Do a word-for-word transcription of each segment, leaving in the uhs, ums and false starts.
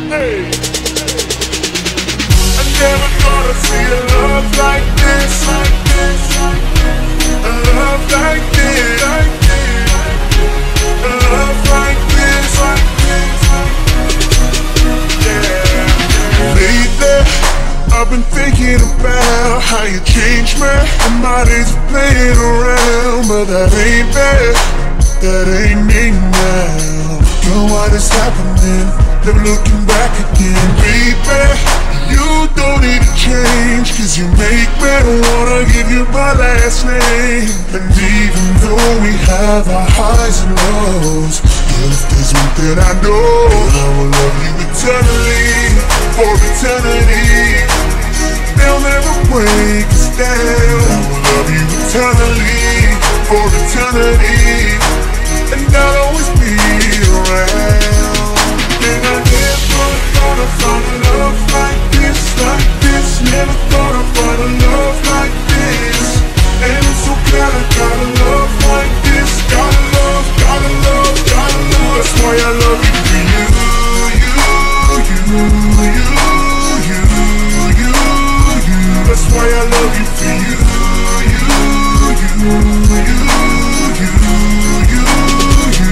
Hey. I never thought I'd see a love like this, like this, like this. A love like this, like this. A love like this, like this, like this. Yeah. Lately, I've been thinking about how you changed me. And my days are playing around, but that ain't that, that ain't me now. Girl, what is happening? Never looking back again, baby. You don't need to change, cause you make me wanna give you my last name. And even though we have our highs and lows, girl, if there's one thing I know, I will love you eternally, for eternity. They'll never break us down. I will love you eternally, for eternity. And I'll always be around. And I never thought I'd find a love like this, like this. Never thought I'd find a love like this. And I'm so glad I got a love like this. Gotta love, gotta love, gotta love. That's why I love you for you, you, you, you, you, you, you. That's why I love you for you, you, you, you, you, you, you.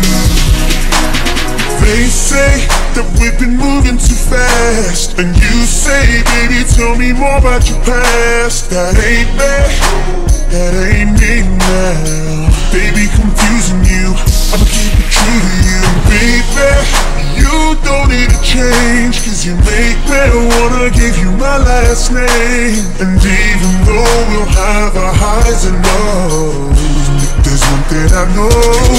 They say that we've been moving too fast, and you say, baby, tell me more about your past. That ain't me, that ain't me now. Baby, confusing you, I'ma keep it true to you. Baby, you don't need to change, cause you make me wanna give you my last name. And even though we'll have our highs and lows, there's one thing I know,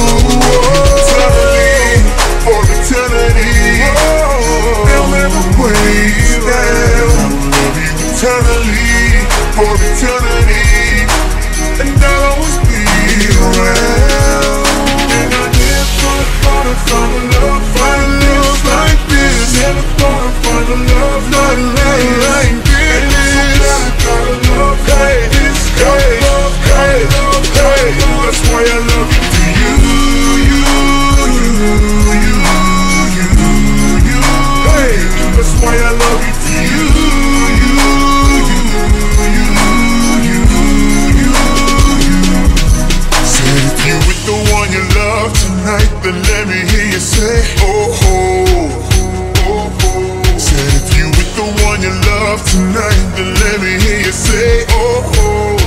eternally, for eternity. They'll never break you down. I will love you eternally, for eternity. And I'll always be around. And I never thought I'd find a love, find a love like this. Never thought I'd find a love like, like, like this. And I'm so glad I got a love like this. Got a love, got a love, got a love. That's why I love you to you, you, you, you, you, you. Hey, that's why I love you to you, you, you, you, you, you, you. Said if you with the one you love tonight, then let me hear you say, oh, oh, oh, oh. Said if you with the one you love tonight, then let me hear you say, oh, oh.